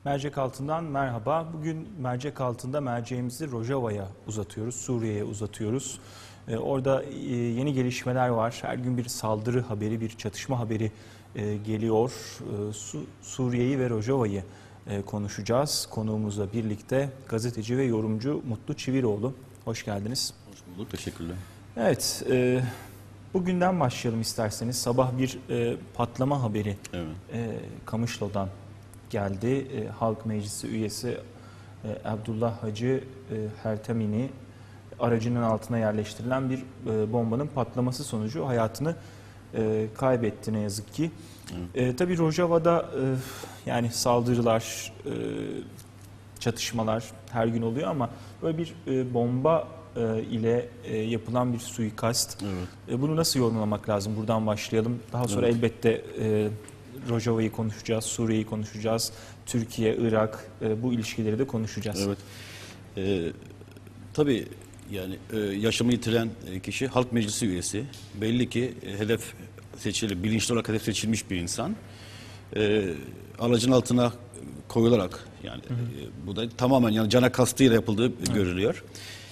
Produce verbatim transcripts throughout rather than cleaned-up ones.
Mercek Altından merhaba. Bugün mercek altında merceğimizi Rojava'ya uzatıyoruz, Suriye'ye uzatıyoruz. Ee, orada e, yeni gelişmeler var. Her gün bir saldırı haberi, bir çatışma haberi e, geliyor. E, Su, Suriye'yi ve Rojava'yı e, konuşacağız. Konuğumuzla birlikte gazeteci ve yorumcu Mutlu Çiviroğlu. Hoş geldiniz. Hoş bulduk, teşekkürler. Evet, e, bugünden başlayalım isterseniz. Sabah bir e, patlama haberi Evet. e, Kamışlo'dan geldi. E, Halk Meclisi üyesi e, Abdullah Hacı e, Hertemini aracının altına yerleştirilen bir e, bombanın patlaması sonucu hayatını e, kaybetti ne yazık ki. E, tabii Rojava'da e, yani saldırılar, e, çatışmalar her gün oluyor ama böyle bir e, bomba e, ile e, yapılan bir suikast. Evet. E, bunu nasıl yorumlamak lazım? Buradan başlayalım. Daha sonra Evet. elbette e, Rojava'yı konuşacağız, Suriye'yi konuşacağız, Türkiye, Irak e, bu ilişkileri de konuşacağız. Evet. Ee, tabii yani e, yaşamını yitiren e, kişi Halk Meclisi üyesi. Belli ki e, hedef seçili, bilinçli olarak hedef seçilmiş bir insan. E, aracın altına koyularak yani hı hı. E, bu da tamamen yani cana kastıyla yapıldığı evet. görülüyor.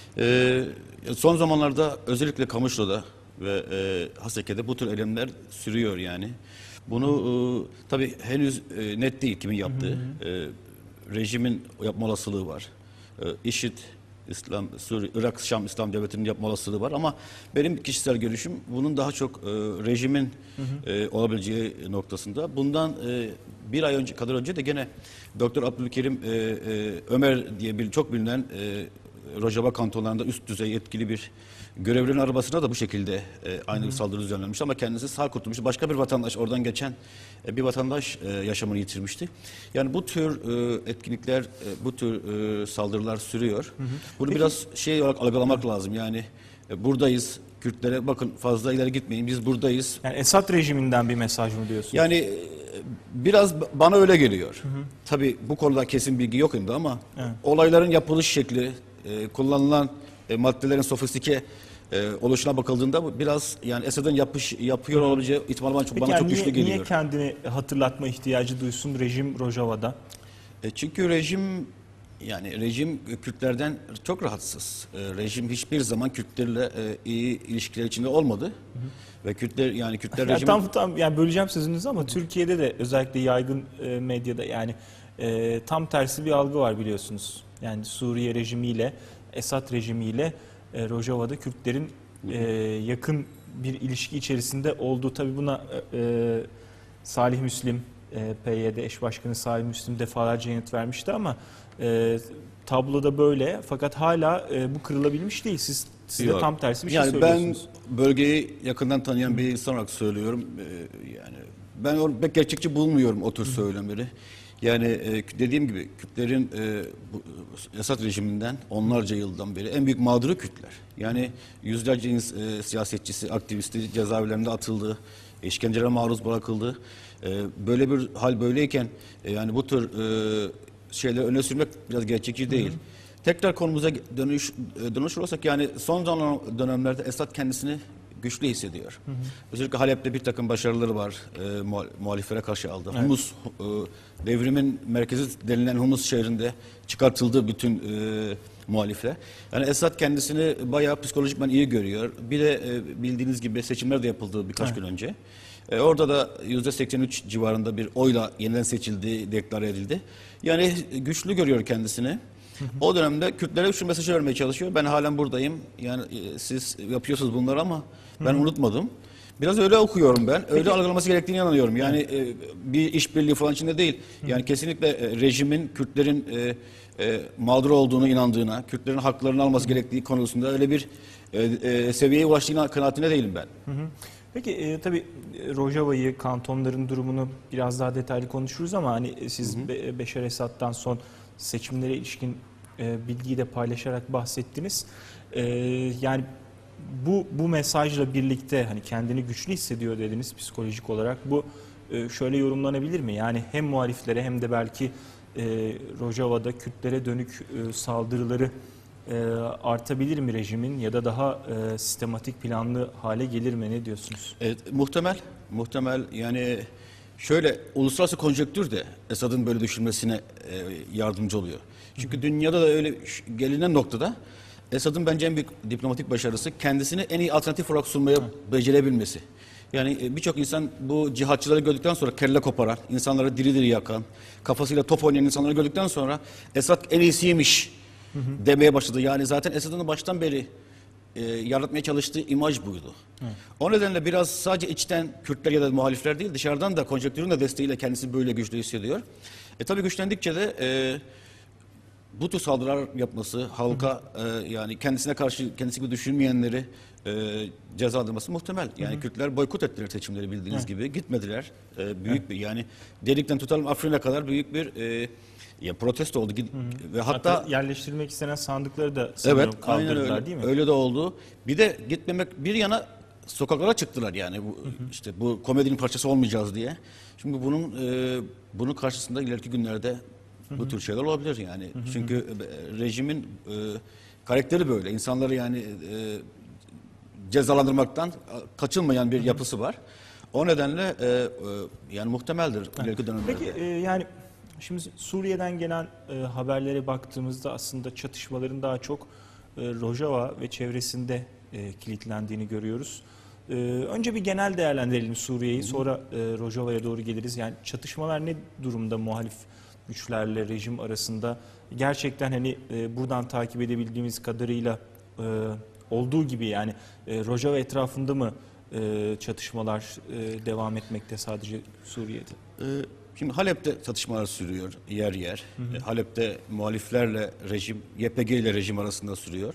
E, son zamanlarda özellikle Kamışlo'da ve e, Haseke'de bu tür eylemler sürüyor yani. Bunu e, tabii henüz e, net değil kimin yaptığı. Hı hı. E, rejimin yapma olasılığı var. E, IŞİD, İslam, Suriye, Irak, Şam İslam Devleti'nin yapma olasılığı var ama benim kişisel görüşüm bunun daha çok e, rejimin hı hı. E, olabileceği noktasında. Bundan e, bir ay önce kadar önce de gene Doktor Abdülkerim e, e, Ömer diye bir çok bilinen e, Rojava kantonlarında üst düzey yetkili bir görevlinin arabasına da bu şekilde e, aynı bir saldırı düzenlenmiş ama kendisi sağ kurtulmuş. Başka bir vatandaş oradan geçen e, bir vatandaş e, yaşamını yitirmişti. Yani bu tür e, etkinlikler, e, bu tür e, saldırılar sürüyor. Hı hı. Bunu Peki, biraz şey olarak algılamak hı. lazım. Yani e, buradayız. Kürtlere bakın fazla ileri gitmeyin. Biz buradayız. Yani Esad rejiminden bir mesaj mı diyorsunuz? Yani e, biraz bana öyle geliyor. Hı hı. Tabii bu konuda kesin bilgi yok şimdi ama evet. olayların yapılış şekli, e, kullanılan e, maddelerin sofistike e, oluşuna bakıldığında bu biraz yani Esad'ın yapış yapıyor olabileceği ihtimal bana çok, bana yani çok güçlü niye, geliyor. Niye kendini hatırlatma ihtiyacı duysun rejim Rojava'da? E, çünkü rejim yani rejim Kürtlerden çok rahatsız. E, rejim hiçbir zaman Kürtlerle e, iyi ilişkiler içinde olmadı. Hı hı. Ve Kürtler yani Kürtler yani rejimi... Tam tam yani böleceğim sözünüzü ama Türkiye'de de özellikle yaygın e, medyada yani e, tam tersi bir algı var biliyorsunuz. Yani Suriye rejimiyle Esad rejimiyle e, Rojava'da Kürtlerin e, yakın bir ilişki içerisinde olduğu, tabii buna e, Salih Müslim, e, P Y D eş başkanı Salih Müslim defalarca yanıt vermişti ama e, tabloda böyle, fakat hala e, bu kırılabilmiş değil. Siz, siz de tam tersi bir şey yani söylüyorsunuz. Ben bölgeyi yakından tanıyan bir insan olarak söylüyorum. Ee, yani ben onu pek gerçekçi bulmuyorum o tür söylemleri. Yani e, dediğim gibi Kürtlerin e, bu, Esad rejiminden onlarca yıldan beri en büyük mağduru Kürtler. Yani yüzlerce e, siyasetçisi, aktivisti cezaevlerinde atıldı, işkencelere maruz bırakıldı. E, böyle bir hal böyleyken e, yani bu tür e, şeyleri öne sürmek biraz gerçekçi değil. Hı hı. Tekrar konumuza dönüş, dönüş olursak yani son dönemlerde Esad kendisini güçlü hissediyor. Hı hı. Özellikle Halep'te bir takım başarıları var e, muhaliflere karşı aldı. Evet. Humus, e, devrimin merkezi denilen Humus şehrinde çıkartıldı bütün e, muhalifler. Yani Esad kendisini bayağı psikolojikman iyi görüyor. Bir de e, bildiğiniz gibi seçimler de yapıldı birkaç evet. gün önce. E, orada da yüzde seksen üç civarında bir oyla yeniden seçildiği deklare edildi. Yani güçlü görüyor kendisini. Hı hı. O dönemde Kürtlere şu mesajı vermeye çalışıyor. Ben halen buradayım. Yani e, siz yapıyorsunuz bunları ama ben hı hı. unutmadım. Biraz öyle okuyorum ben. Öyle Peki. algılaması gerektiğini inanıyorum. Yani e, bir işbirliği falan içinde değil. Hı hı. Yani kesinlikle e, rejimin Kürtlerin e, e, mağdur olduğunu inandığına, Kürtlerin haklarını alması hı hı. gerektiği konusunda öyle bir e, e, seviyeye ulaştığına kanaatine değilim ben. Hı hı. Peki e, tabii Rojava'yı, kantonların durumunu biraz daha detaylı konuşuruz ama hani siz hı hı. Be Beşar Esad'dan son seçimlere ilişkin e, bilgiyi de paylaşarak bahsettiniz. E, yani bu bu mesajla birlikte hani kendini güçlü hissediyor dediniz psikolojik olarak. Bu e, şöyle yorumlanabilir mi? Yani hem muhaliflere hem de belki e, Rojava'da Kürtlere dönük e, saldırıları e, artabilir mi rejimin ya da daha e, sistematik planlı hale gelir mi? Ne diyorsunuz? Evet, muhtemel. Muhtemel yani Şöyle, uluslararası konjonktür de Esad'ın böyle düşünmesine e, yardımcı oluyor. Çünkü hı hı. dünyada da öyle gelinen noktada Esad'ın bence en büyük diplomatik başarısı kendisini en iyi alternatif olarak sunmaya hı. becerebilmesi. Yani e, birçok insan bu cihatçıları gördükten sonra kelle koparan, insanları diri diri yakan, kafasıyla top oynayan insanları gördükten sonra Esad en iyisiymiş hı hı. demeye başladı. Yani zaten Esad'ın baştan beri e, yaratmaya çalıştığı imaj buydu. Hı. O nedenle biraz sadece içten Kürtler ya da muhalifler değil, dışarıdan da konjonktürün de desteğiyle kendisini böyle güçlü hissediyor. E tabii güçlendikçe de e, bu tür saldırılar yapması, halka hı hı. E, yani kendisine karşı kendisi gibi düşünmeyenleri e, cezalandırması muhtemel. Yani hı hı. Kürtler boykot ettiler seçimleri bildiğiniz hı. gibi. Gitmediler. E, büyük hı. bir yani delikten tutalım Afrin'e kadar büyük bir e, ya protesto oldu. Hı hı. Ve hatta, hatta yerleştirilmek istenen sandıkları da sanıyorum evet, kaldırdılar öyle, değil mi? Öyle de oldu. Bir de gitmemek bir yana sokaklara çıktılar yani bu hı hı. işte bu komedinin parçası olmayacağız diye. Şimdi bunun e, bunun karşısında ileriki günlerde hı hı. bu tür şeyler olabilir yani. Hı hı. Çünkü e, rejimin e, karakteri böyle. İnsanları yani e, cezalandırmaktan kaçınmayan bir hı hı. yapısı var. O nedenle e, e, yani muhtemeldir ha. ileriki dönemlerde. Peki e, yani şimdi Suriye'den gelen e, haberlere baktığımızda aslında çatışmaların daha çok e, Rojava ve çevresinde e, kilitlendiğini görüyoruz. E, önce bir genel değerlendirelim Suriye'yi, sonra e, Rojava'ya doğru geliriz. Yani çatışmalar ne durumda muhalif güçlerle rejim arasında? Gerçekten hani e, buradan takip edebildiğimiz kadarıyla e, olduğu gibi yani e, Rojava etrafında mı e, çatışmalar e, devam etmekte sadece Suriye'de? Ee, Şimdi Halep'te çatışmalar sürüyor yer yer. Hı hı. Halep'te muhaliflerle rejim, Y P G ile rejim arasında sürüyor.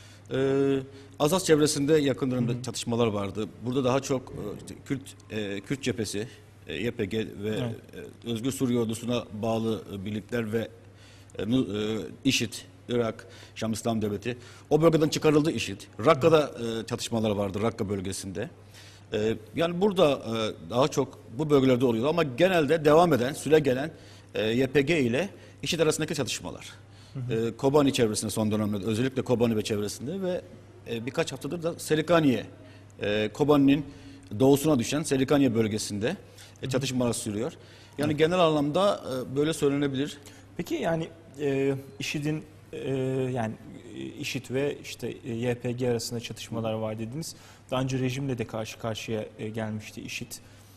Ee, Azaz çevresinde yakın dönemde hı hı. çatışmalar vardı. Burada daha çok işte, Kürt, e, Kürt cephesi, e, Y P G ve e, Özgür Suriye Ordusu'na bağlı e, birlikler ve e, e, IŞİD, Irak, Şam İslam Devleti. O bölgeden çıkarıldı IŞİD. Rakka'da e, çatışmalar vardı, Rakka bölgesinde. Ee, yani burada e, daha çok bu bölgelerde oluyor ama genelde devam eden, süre gelen e, Y P G ile IŞİD arasındaki çatışmalar. Hı hı. E, Kobani çevresinde son dönemde, özellikle Kobani ve çevresinde ve e, birkaç haftadır da Serikaniye, e, Kobani'nin doğusuna düşen Serikaniye bölgesinde e, çatışmalar sürüyor. Yani evet. genel anlamda e, böyle söylenebilir. Peki yani e, IŞİD'in e, yani IŞİD ve işte Y P G arasında çatışmalar var dediniz. Daha önce rejimle de karşı karşıya gelmişti IŞİD.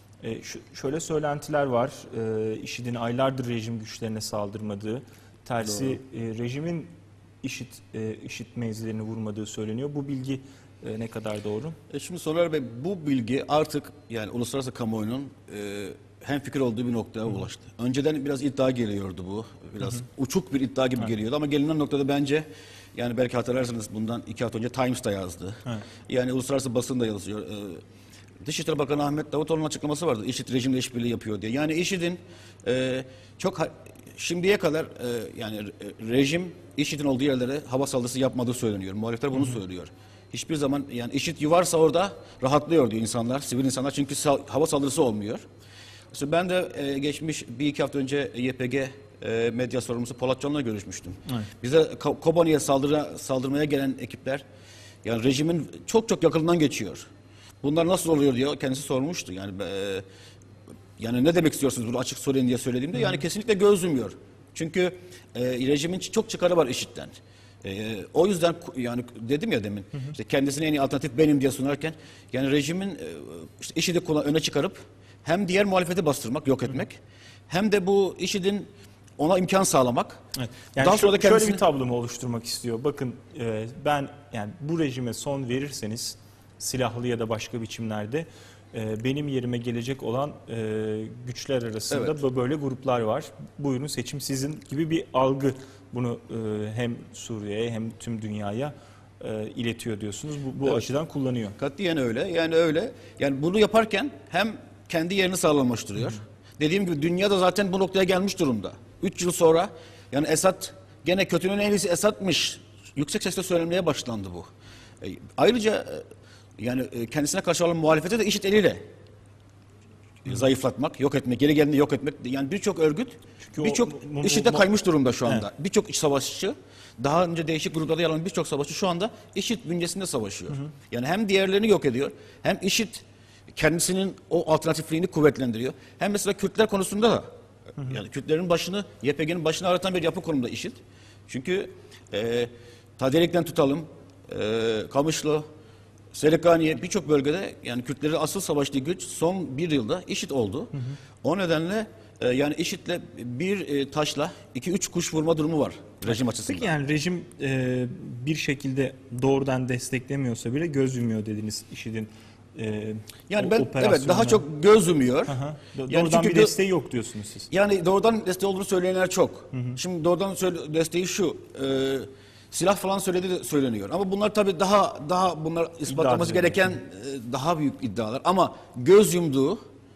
Şöyle söylentiler var. IŞİD'in aylardır rejim güçlerine saldırmadığı, tersi Doğru. rejimin IŞİD, IŞİD mevzilerini vurmadığı söyleniyor. Bu bilgi ne kadar doğru? E şimdi Soner Bey, bu bilgi artık yani uluslararası kamuoyunun e, hemfikir olduğu bir noktaya Hı. ulaştı. Önceden biraz iddia geliyordu bu. Biraz Hı. uçuk bir iddia gibi Hı. geliyordu ama gelinen noktada bence yani belki hatırlarsanız bundan iki hafta önce Times da yazdı. Evet. Yani uluslararası basın da yazıyor. Ee, Dışişleri Bakanı Ahmet Davutoğlu'nun açıklaması vardı. IŞİD rejimle işbirliği yapıyor diye. Yani IŞİD'in e, çok şimdiye kadar e, yani rejim IŞİD'in olduğu yerlere hava saldırısı yapmadığı söyleniyor. Muhalifler bunu Hı-hı. söylüyor. Hiçbir zaman yani IŞİD varsa orada rahatlıyor diyor insanlar, sivil insanlar çünkü sal, hava saldırısı olmuyor. İşte ben de e, geçmiş bir iki hafta önce Y P G E, medya sorumlusu Polat Can'la görüşmüştüm. Evet. Bize Kobani'ye saldırı, saldırmaya gelen ekipler yani rejimin çok çok yakınından geçiyor. Bunlar nasıl oluyor diye kendisi sormuştu. Yani e, yani ne demek istiyorsunuz bunu açık söyleyin diye söylediğimde Hı. yani kesinlikle göz yumuyor. Çünkü e, rejimin çok çıkarı var IŞİD'den. E, o yüzden yani dedim ya demin hı hı. işte kendisine en iyi alternatif benim diye sunarken yani rejimin e, işte IŞİD'i öne çıkarıp hem diğer muhalefeti bastırmak, yok etmek hı hı. hem de bu IŞİD'in ona imkan sağlamak. Evet. Yani Daha sonra da kendisini... şöyle bir tablo mu oluşturmak istiyor? Bakın e, ben yani bu rejime son verirseniz silahlı ya da başka biçimlerde e, benim yerime gelecek olan e, güçler arasında evet. böyle gruplar var. Buyurun seçim sizin gibi bir algı bunu e, hem Suriye'ye hem tüm dünyaya e, iletiyor diyorsunuz. Bu, bu evet. açıdan kullanıyor. Katiyen öyle. Yani öyle. Yani bunu yaparken hem kendi yerini sağlamlaştırıyor. Hı. Dediğim gibi dünya da zaten bu noktaya gelmiş durumda. Üç yıl sonra yani Esad gene kötünün en iyisi Esad'mış. Yüksek sesle söylenmeye başlandı bu. E, ayrıca e, yani e, kendisine karşı olan muhalefete de IŞİD eliyle e, zayıflatmak, yok etmek, geri geldiğinde yok etmek. Yani birçok örgüt, birçok IŞİD'e kaymış durumda şu anda. Evet. Birçok iç savaşçı, daha önce değişik gruplarda yer alan birçok savaşçı şu anda IŞİD bünyesinde savaşıyor. Hı hı. Yani hem diğerlerini yok ediyor, hem IŞİD kendisinin o alternatifliğini kuvvetlendiriyor. Hem mesela Kürtler konusunda da hı hı. yani Kürtlerin başını, Y P G'nin başını ağrıtan bir yapı konumda IŞİD. Çünkü e, Tadelik'ten tutalım, e, Kamışlı, Selekaniye birçok bölgede yani Kürtlerin asıl savaştığı güç son bir yılda IŞİD oldu. Hı hı. O nedenle e, yani IŞİD'le bir e, taşla iki üç kuş vurma durumu var rejim açısından. Peki yani rejim e, bir şekilde doğrudan desteklemiyorsa bile göz yumuyor dediniz IŞİD'in e, yani ben evet daha çok göz yumuyor. Aha. Do- yani doğrudan bir desteği yok diyorsunuz siz. Yani doğrudan desteği olduğunu söyleyenler çok. Hı hı. Şimdi doğrudan desteği şu. E, silah falan söyledi söyleniyor. Ama bunlar tabii daha daha bunlar ispatlaması gereken e, daha büyük iddialar. Ama göz yumduğu,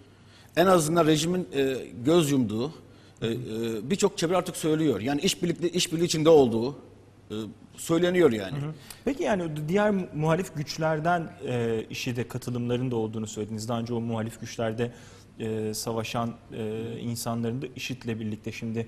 en azından rejimin e, göz yumduğu e, e, birçok çevre artık söylüyor. Yani işbirlikli işbirliği içinde olduğu e, söyleniyor yani. Hı hı. Peki yani diğer muhalif güçlerden e, IŞİD'e katılımların da olduğunu söylediniz. Daha önce o muhalif güçlerde e, savaşan e, insanların da IŞİD'le birlikte şimdi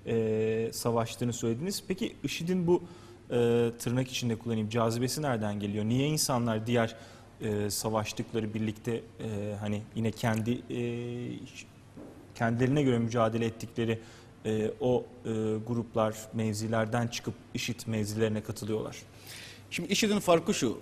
e, savaştığını söylediniz. Peki IŞİD'in bu e, tırnak içinde kullanayım cazibesi nereden geliyor? Niye insanlar diğer e, savaştıkları birlikte e, hani yine kendi e, kendilerine göre mücadele ettikleri e, o e, gruplar mevzilerden çıkıp IŞİD mevzilerine katılıyorlar? Şimdi IŞİD'in farkı şu.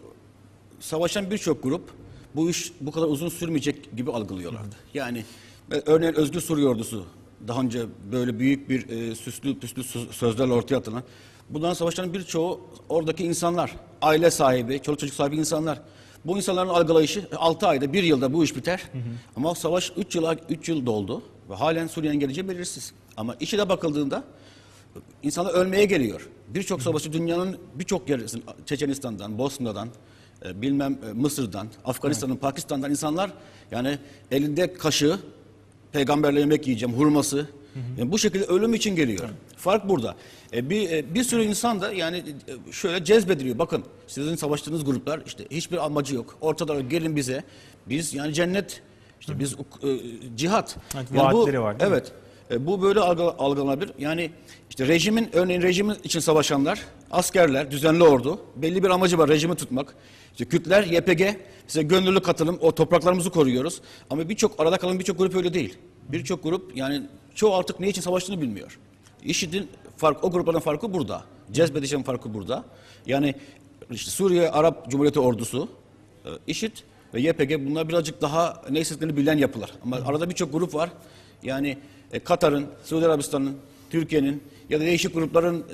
Savaşan birçok grup bu iş bu kadar uzun sürmeyecek gibi algılıyorlardı. Hı. Yani örneğin Özgür Suriye Ordusu daha önce böyle büyük bir e, süslü püslü sözlerle ortaya atılan. Bundan savaşan birçoğu oradaki insanlar, aile sahibi, çoluk çocuk sahibi insanlar. Bu insanların algılayışı altı ayda, bir yılda bu iş biter. Hı hı. Ama savaş üç yıla üç yıl doldu ve halen Suriye'nin geleceği belirsiz. Ama IŞİD'e bakıldığında insanlar ölmeye geliyor. Birçok savaşı dünyanın birçok yerinde, Çeçenistan'dan, Bosna'dan, e, bilmem e, Mısır'dan, Afganistan'dan, evet. Pakistan'dan insanlar yani elinde kaşığı, peygamberle yemek yiyeceğim, hurması. Hı hı. Yani bu şekilde ölüm için geliyor. Evet. Fark burada. E, bir e, bir sürü insan da yani e, şöyle cezbediliyor. Bakın sizin savaştığınız gruplar işte hiçbir amacı yok. Ortada gelin bize. Biz yani cennet, işte hı hı. biz e, cihat. Evet, yani vaatleri bu, var. Evet. E, bu böyle algı, algılanabilir. Yani işte rejimin örneğin rejimin için savaşanlar, askerler, düzenli ordu belli bir amacı var rejimi tutmak. İşte Kürtler, Y P G, size gönüllü katılım, o topraklarımızı koruyoruz. Ama birçok arada kalan birçok grup öyle değil. Birçok grup yani çoğu artık ne için savaştığını bilmiyor. IŞİD'in fark, o grupların farkı burada. Cezbedişen farkı burada. Yani işte Suriye Arap Cumhuriyeti ordusu, IŞİD ve Y P G bunlar birazcık daha ne istediklerini bilen yapılar. Ama arada birçok grup var. Yani e, Katar'ın, Suudi Arabistan'ın, Türkiye'nin ya da değişik grupların e,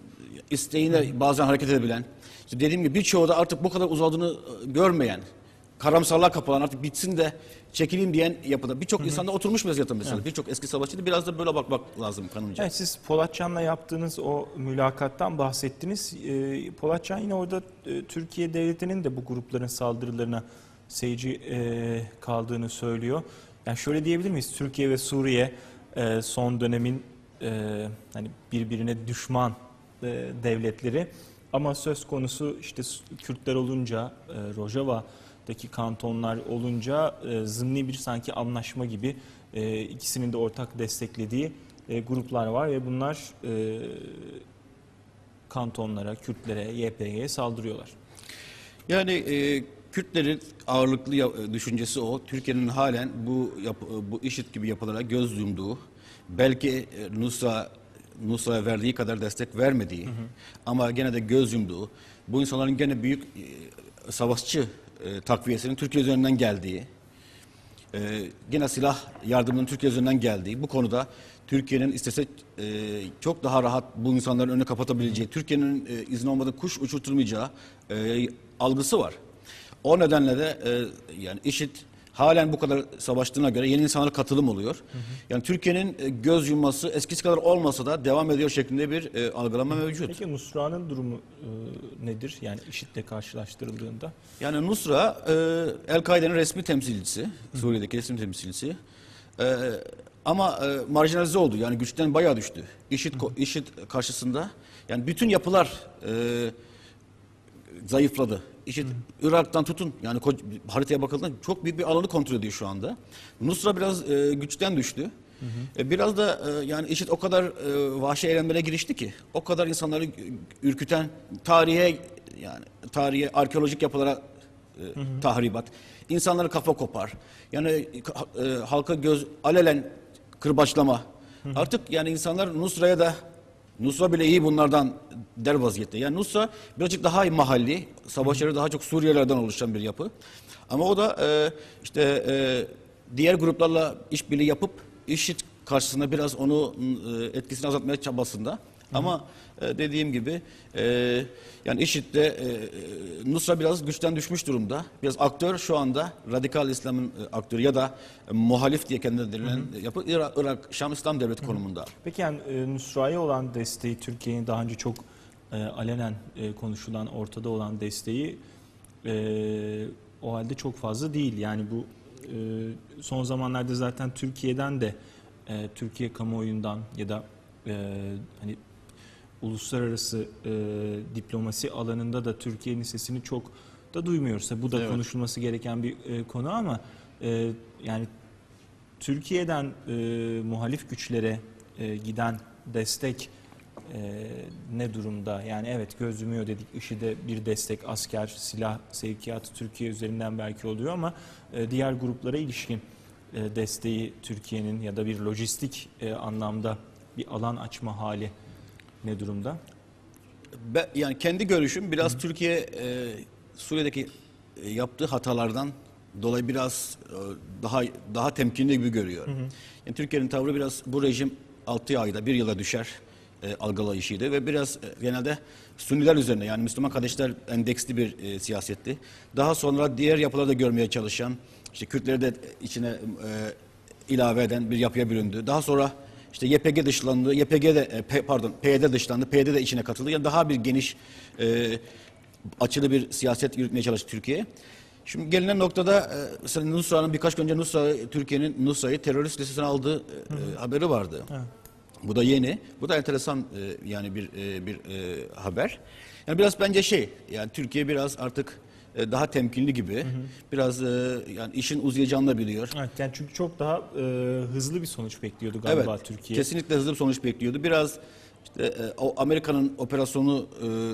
isteğine bazen hareket edebilen. İşte dediğim gibi birçoğu da artık bu kadar uzadığını e, görmeyen, karamsarlığa kapılan artık bitsin de çekileyim diyen yapıda. Birçok insanda oturmuş vaziyette mesela. Evet. Birçok eski savaşçıydı. Biraz da böyle bakmak lazım kanımca. Evet, siz Polatcan'la yaptığınız o mülakattan bahsettiniz. Ee, Polatcan yine orada e, Türkiye Devleti'nin de bu grupların saldırılarına seyirci e, kaldığını söylüyor. Yani şöyle diyebilir miyiz? Türkiye ve Suriye e, son dönemin e, hani birbirine düşman e, devletleri. Ama söz konusu işte Kürtler olunca, e, Rojava'daki kantonlar olunca e, zımni bir sanki anlaşma gibi e, ikisinin de ortak desteklediği e, gruplar var ve bunlar e, kantonlara, Kürtlere, Y P G'ye saldırıyorlar. Yani e, Kürtlerin ağırlıklı düşüncesi o. Türkiye'nin halen bu yapı, bu IŞİD gibi yapılara göz yumduğu, belki e, Nusra Nusra'ya verdiği kadar destek vermediği, hı hı. ama gene de göz yumduğu, bu insanların gene büyük e, savaşçı e, takviyesinin Türkiye üzerinden geldiği, e, gene silah yardımının Türkiye üzerinden geldiği, bu konuda Türkiye'nin istese e, çok daha rahat bu insanların önünü kapatabileceği, Türkiye'nin e, izni olmadan kuş uçurtmayacağı e, algısı var. O nedenle de e, yani IŞİD halen bu kadar savaştığına göre yeni insanlara katılım oluyor. Hı hı. Yani Türkiye'nin e, göz yumması eskisi kadar olmasa da devam ediyor şeklinde bir e, algılama mevcut. Peki Nusra'nın durumu e, nedir? Yani IŞİD'le karşılaştırıldığında? Yani Nusra e, El-Kaide'nin resmi temsilcisi, hı. Suriye'deki resmi temsilcisi. E, ama e, marjinalize oldu. Yani güçten bayağı düştü. IŞİD, IŞİD karşısında yani bütün yapılar e, zayıfladı. İşte Irak'tan tutun yani haritaya bakıldığında çok büyük bir alanı kontrol ediyor şu anda. Nusra biraz e, güçten düştü. Hı hı. E, biraz da e, yani IŞİD o kadar e, vahşi eylemlere girişti ki o kadar insanları ürküten tarihe yani tarihe arkeolojik yapılara e, tahribat. İnsanları kafa kopar. Yani e, halka göz alelen kırbaçlama. Hı hı. Artık yani insanlar Nusra'ya da Nusra bile iyi bunlardan der vaziyette. Yani Nusra birazcık daha mahalli, savaşları daha çok Suriyelilerden oluşan bir yapı. Ama o da e, işte e, diğer gruplarla işbirliği yapıp IŞİD karşısında biraz onu e, etkisini azaltmaya çabasında. Hı. Ama e, dediğim gibi e, yani IŞİD'de e, Nusra biraz güçten düşmüş durumda. Biraz aktör şu anda radikal İslam'ın e, aktörü ya da e, muhalif diye kendine denilen yapı Irak, Irak Şam İslam Devleti Hı. konumunda. Peki yani e, Nusra'ya olan desteği, Türkiye'nin daha önce çok e, alenen e, konuşulan, ortada olan desteği e, o halde çok fazla değil. Yani bu e, son zamanlarda zaten Türkiye'den de e, Türkiye kamuoyundan ya da e, hani uluslararası e, diplomasi alanında da Türkiye'nin sesini çok da duymuyoruz. Bu da evet. konuşulması gereken bir e, konu ama e, yani Türkiye'den e, muhalif güçlere e, giden destek e, ne durumda? Yani evet göz yumuyor dedik, IŞİD'e bir destek, asker, silah sevkiyatı Türkiye üzerinden belki oluyor ama e, diğer gruplara ilişkin e, desteği Türkiye'nin ya da bir lojistik e, anlamda bir alan açma hali ne durumda? Ben, yani kendi görüşüm biraz Hı. Türkiye e, Suriye'deki e, yaptığı hatalardan dolayı biraz e, daha daha temkinli gibi görüyorum. Hı hı. Yani Türkiye'nin tavrı biraz bu rejim altı ayda bir yıla düşer e, algılayışıydı ve biraz e, genelde Sünniler üzerine yani Müslüman kardeşler endeksli bir e, siyasetti. Daha sonra diğer yapıları da görmeye çalışan, işte Kürtleri de içine e, ilave eden bir yapıya büründü. Daha sonra İşte Y P G dışlandı, Y P G de pardon P Y D dışlandı, P Y D de içine katıldı. Yani daha bir geniş e, açılı bir siyaset yürütmeye çalıştı Türkiye. Şimdi gelinen noktada e, mesela Nusra'nın birkaç gün önce Nusra Türkiye'nin Nusra'yı terörist listesine aldığı e, haberi vardı. Evet. Bu da yeni. Bu da enteresan e, yani bir e, bir e, haber. Yani biraz bence şey yani Türkiye biraz artık daha temkinli gibi. Hı hı. Biraz e, yani işin uzayacağını da biliyor. Evet, yani çünkü çok daha e, hızlı bir sonuç bekliyordu galiba evet, Türkiye. Kesinlikle hızlı bir sonuç bekliyordu. Biraz işte e, o Amerika'nın operasyonu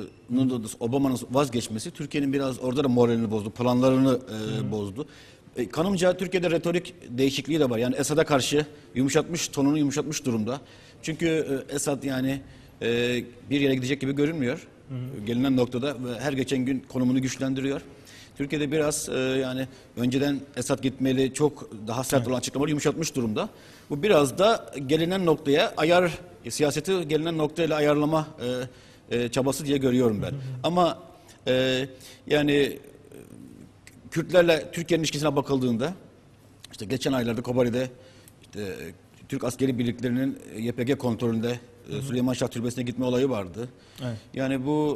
e, Obama'nın vazgeçmesi Türkiye'nin biraz orada da moralini bozdu, planlarını e, bozdu. E, kanımca Türkiye'de retorik değişikliği de var. Yani Esad'a karşı yumuşatmış, tonunu yumuşatmış durumda. Çünkü e, Esad yani e, bir yere gidecek gibi görünmüyor. Hı hı. Gelinen noktada ve her geçen gün konumunu güçlendiriyor. Türkiye'de biraz e, yani önceden Esad gitmeli çok daha sert olan açıklamaları yumuşatmış durumda. Bu biraz da gelinen noktaya ayar e, siyaseti gelinen noktayla ayarlama e, e, çabası diye görüyorum ben. Hı hı. Ama e, yani e, Kürtlerle Türkiye'nin ilişkisine bakıldığında işte geçen aylarda Kobani'de işte, Türk askeri birliklerinin Y P G kontrolünde Hı hı. Süleyman Şah Türbesi'ne gitme olayı vardı. Evet. Yani bu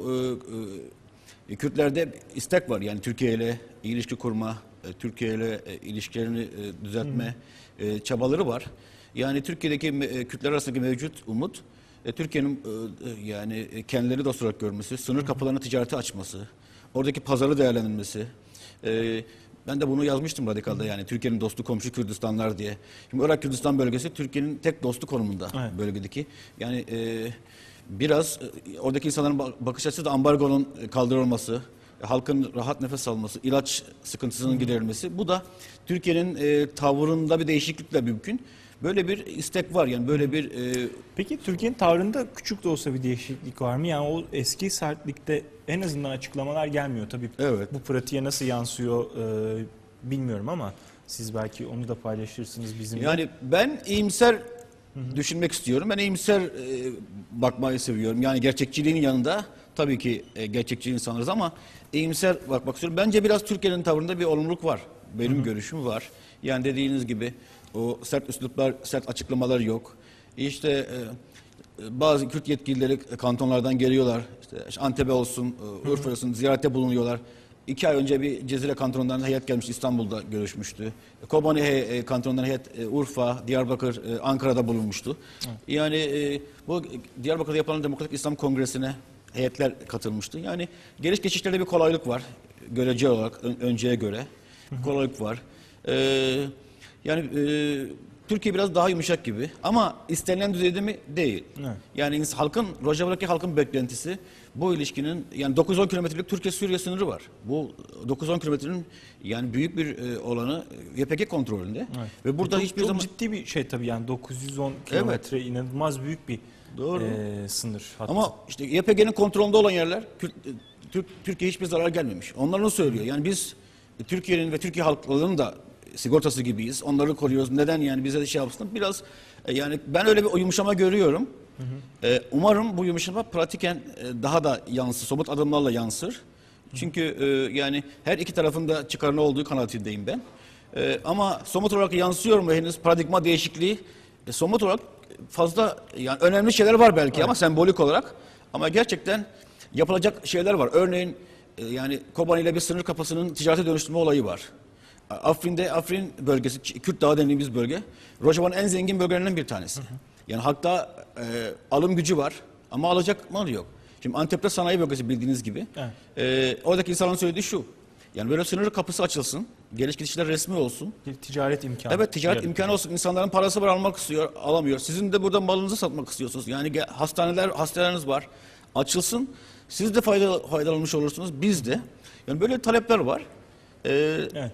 e, e, Kürtlerde istek var. Yani Türkiye ile ilişki kurma, e, Türkiye ile e, ilişkilerini e, düzeltme e, çabaları var. Yani Türkiye'deki e, Kürtler arasındaki mevcut umut, e, Türkiye'nin e, yani kendileri dost olarak görmesi, sınır hı hı. kapılarını ticarete açması, oradaki pazarı değerlendirmesi. E, Ben de bunu yazmıştım Radikal'da yani Türkiye'nin dostu komşu Kürdistanlar diye. Şimdi Irak Kürdistan bölgesi Türkiye'nin tek dostu konumunda evet. bölgedeki. Yani e, biraz e, oradaki insanların bakış açısı da ambargonun kaldırılması, halkın rahat nefes alması, ilaç sıkıntısının Hı. giderilmesi. Bu da Türkiye'nin e, tavrında bir değişiklikle mümkün. Böyle bir istek var yani böyle bir... E... Peki Türkiye'nin tavrında küçük de olsa bir değişiklik var mı? Yani o eski sertlikte en azından açıklamalar gelmiyor. Tabii evet. bu pratiğe nasıl yansıyor e, bilmiyorum ama siz belki onu da paylaşırsınız bizimle. Yani ben iyimser hı hı. düşünmek istiyorum. Ben iyimser e, bakmayı seviyorum. Yani gerçekçiliğin yanında tabii ki e, gerçekçi insanlarız ama iyimser bakmak istiyorum. Bence biraz Türkiye'nin tavrında bir olumluluk var. Benim hı hı. görüşüm var. Yani dediğiniz gibi o sert üsluplar, sert açıklamalar yok. İşte e, bazı Kürt yetkilileri kantonlardan geliyorlar. İşte Antep'e olsun, e, Urfa olsun ziyarette bulunuyorlar. İki ay önce bir Cezire kantonundan heyet gelmiş İstanbul'da görüşmüştü. Kobani e, kantonundan heyet e, Urfa, Diyarbakır, e, Ankara'da bulunmuştu. Evet. Yani e, bu Diyarbakır'da yapılan Demokratik İslam Kongresi'ne heyetler katılmıştı. Yani geliş geçişlerde bir kolaylık var. Görece olarak ön, önceye göre kolaylık var. Eee Yani e, Türkiye biraz daha yumuşak gibi ama istenilen düzeyde mi? Değil. Evet. Yani ins- halkın, Rojava'daki halkın beklentisi bu ilişkinin, yani dokuz on kilometrelik Türkiye-Suriye sınırı var. Bu dokuz on kilometrenin yani büyük bir e, olanı Y P G kontrolünde. Evet. Ve burada çok, hiçbir çok zaman... ciddi bir şey tabii, yani dokuz yüz on kilometre inanılmaz büyük bir Doğru. e, sınır hattı. Ama işte Y P G'nin kontrolünde olan yerler Kürt- Türk, Türkiye'ye hiçbir zarar gelmemiş. Onlar onu söylüyor. Yani biz e, Türkiye'nin ve Türkiye halklarının da sigortası gibiyiz. Onları koruyoruz. Neden yani bize de şey yapsın? Biraz e, yani ben öyle bir yumuşama görüyorum. Hı hı. E, umarım bu yumuşama pratiken e, daha da yansır, somut adımlarla yansır. Çünkü e, yani her iki tarafın da çıkarına olduğu kanaatindeyim ben. E, ama somut olarak yansıyor mu henüz paradigma değişikliği? E, somut olarak fazla yani önemli şeyler var belki, evet, ama sembolik olarak. Ama gerçekten yapılacak şeyler var. Örneğin e, yani Kobani ile bir sınır kapısının ticarete dönüştürme olayı var. Afrin'de, Afrin bölgesi, Kürt Dağı dediğimiz bölge, Rojava'nın en zengin bölgelerinden bir tanesi. Hı hı. Yani halkta e, alım gücü var ama alacak mal yok. Şimdi Antep'te sanayi bölgesi bildiğiniz gibi. Evet. E, oradaki insanların söylediği şu. Yani böyle sınır kapısı açılsın, geliş gidişler resmi olsun. Bir ticaret imkanı. Evet, ticaret Yarın. imkanı olsun. İnsanların parası var, almak istiyor, alamıyor. Sizin de burada malınızı satmak istiyorsunuz. Yani ge- hastaneler, hastaneleriniz var. Açılsın. Siz de fayda, faydalanmış olursunuz. Biz de. Yani böyle talepler var. Ee, evet.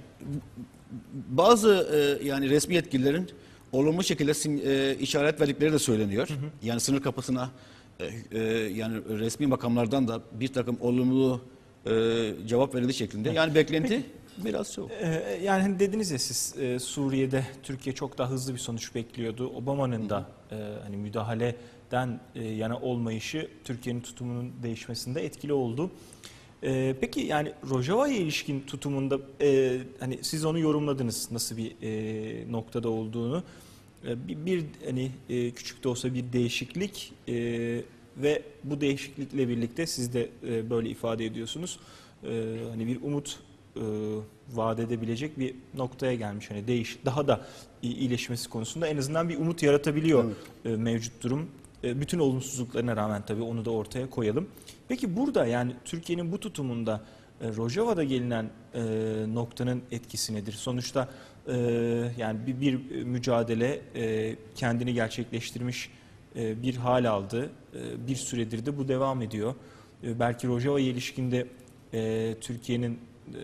Bazı e, yani resmi yetkililerin olumlu şekilde sin, e, işaret verdikleri de söyleniyor. Hı hı. Yani sınır kapısına e, e, yani resmi makamlardan da bir takım olumlu e, cevap verildiği şeklinde. Evet. Yani beklenti Peki, biraz çok. E, yani hani dediniz ya siz e, Suriye'de Türkiye çok daha hızlı bir sonuç bekliyordu. Obama'nın da e, hani müdahaleden e, yana olmayışı Türkiye'nin tutumunun değişmesinde etkili oldu. Ee, peki yani Rojava'ya ilişkin tutumunda e, hani siz onu yorumladınız nasıl bir e, noktada olduğunu. E, bir, bir hani e, küçük de olsa bir değişiklik e, ve bu değişiklikle birlikte siz de e, böyle ifade ediyorsunuz. E, hani bir umut e, vaat edebilecek bir noktaya gelmiş. Hani değiş daha da iyileşmesi konusunda en azından bir umut yaratabiliyor, evet, e, mevcut durum. E, bütün olumsuzluklarına rağmen tabii onu da ortaya koyalım. Peki burada yani Türkiye'nin bu tutumunda e, Rojava'da gelinen e, noktanın etkisi nedir? Sonuçta e, yani bir, bir mücadele e, kendini gerçekleştirmiş e, bir hal aldı. E, bir süredir de bu devam ediyor. E, belki Rojava'ya ilişkinde e, Türkiye'nin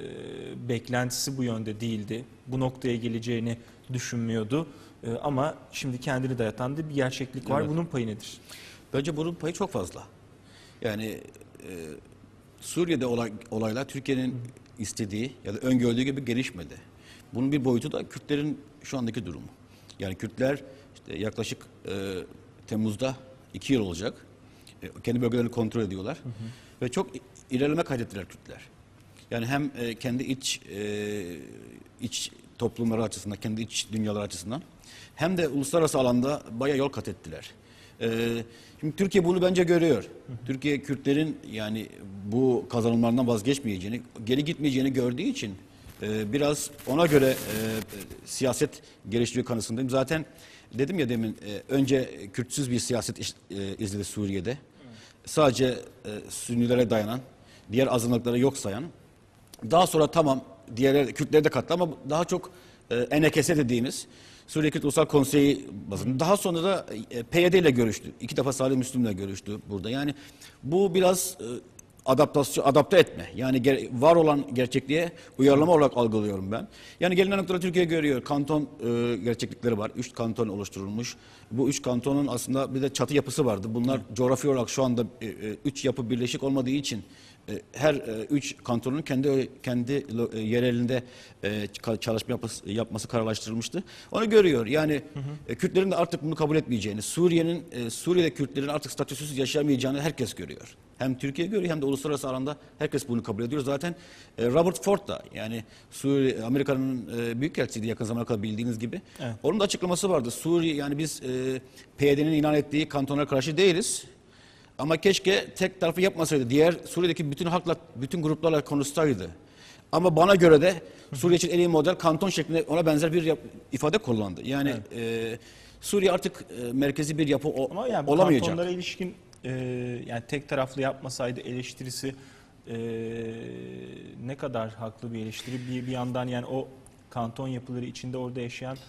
e, beklentisi bu yönde değildi. Bu noktaya geleceğini düşünmüyordu. E, ama şimdi kendini dayatan da bir gerçeklik var. Evet. Bunun payı nedir? Bence bunun payı çok fazla. Yani e, Suriye'de olay, olaylar Türkiye'nin istediği ya da öngördüğü gibi gelişmedi. Bunun bir boyutu da Kürtlerin şu andaki durumu. Yani Kürtler işte yaklaşık e, Temmuz'da iki yıl olacak. E, kendi bölgelerini kontrol ediyorlar. Hı hı. Ve çok ilerleme kaydettiler Kürtler. Yani hem e, kendi iç e, iç toplumları açısından, kendi iç dünyaları açısından hem de uluslararası alanda bayağı yol kat ettiler. Ee, şimdi Türkiye bunu bence görüyor. Hı hı. Türkiye Kürtlerin yani bu kazanımlarından vazgeçmeyeceğini, geri gitmeyeceğini gördüğü için e, biraz ona göre e, siyaset geliştiriyor kanısındayım. Zaten dedim ya demin e, önce Kürtsüz bir siyaset iş, e, izledi Suriye'de. Hı. Sadece e, Sünnilere dayanan, diğer azınlıkları yok sayan. Daha sonra tamam diğer Kürtleri de kattı ama daha çok e, N K S dediğimiz Suriye Kürt Ulusal Konseyi bazında. Daha sonra da e, P Y D ile görüştü. İki defa Salih Müslüm'le görüştü burada. Yani bu biraz e, adaptasyon, adapte etme. Yani ger, var olan gerçekliğe uyarlama olarak algılıyorum ben. Yani gelinen noktada Türkiye görüyor. Kanton e, gerçeklikleri var. Üç kanton oluşturulmuş. Bu üç kantonun aslında bir de çatı yapısı vardı. Bunlar Hı. coğrafi olarak şu anda e, üç yapı birleşik olmadığı için her üç kantonun kendi kendi yerelinde çalışma yapması, yapması kararlaştırılmıştı. Onu görüyor. Yani hı hı. Kürtlerin de artık bunu kabul etmeyeceğini, Suriye'nin Suriye'de Kürtlerin artık statüsüz yaşayamayacağını herkes görüyor. Hem Türkiye görüyor hem de uluslararası alanda herkes bunu kabul ediyor. Zaten Robert Ford da yani Suriye Amerika'nın büyükelçisiydi yakın zamana kadar bildiğiniz gibi. Evet. Onun da açıklaması vardı. Suriye yani biz P Y D'nin ilan ettiği kantonlara karşı değiliz. Ama keşke tek tarafı yapmasaydı. Diğer Suriye'deki bütün halkla, bütün gruplarla konuşsaydı. Ama bana göre de Suriye için en iyi model kanton şeklinde ona benzer bir yap, ifade kullandı. Yani evet. e, Suriye artık e, merkezi bir yapı o, Ama yani olamayacak. Kantonlara ilişkin e, yani tek taraflı yapmasaydı eleştirisi e, ne kadar haklı bir eleştiri. Bir, bir yandan yani o kanton yapıları içinde orada yaşayan